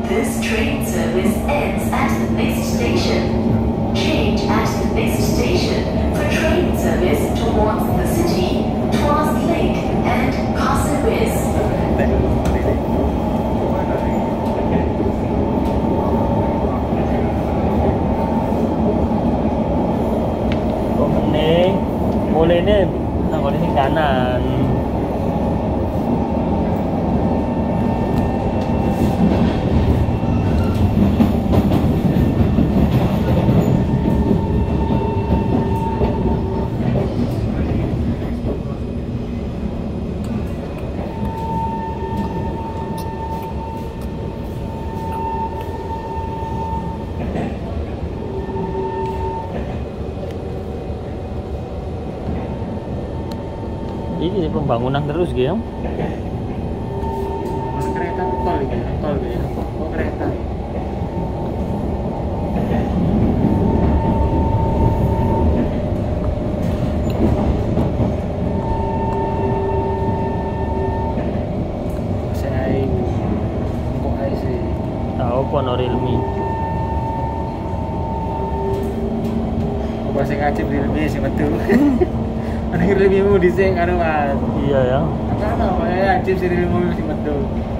This train service ends at the next station. Change at the next station for train service towards the city, Tuas Lake and Pasir-Ris. Mulai ini, kalau ini kanan. Ini pembangunan terus gitu. Kereta tol gitu, tol gitu. Oh, kereta. Saya kok aja sih. Tahu Ponorilmi. Kok bahasa ngajib di lebih sih betul. Akhir lebih mau diseng karo Mas. Iya ya. Karena ya ajib sih lebih mau sih betul.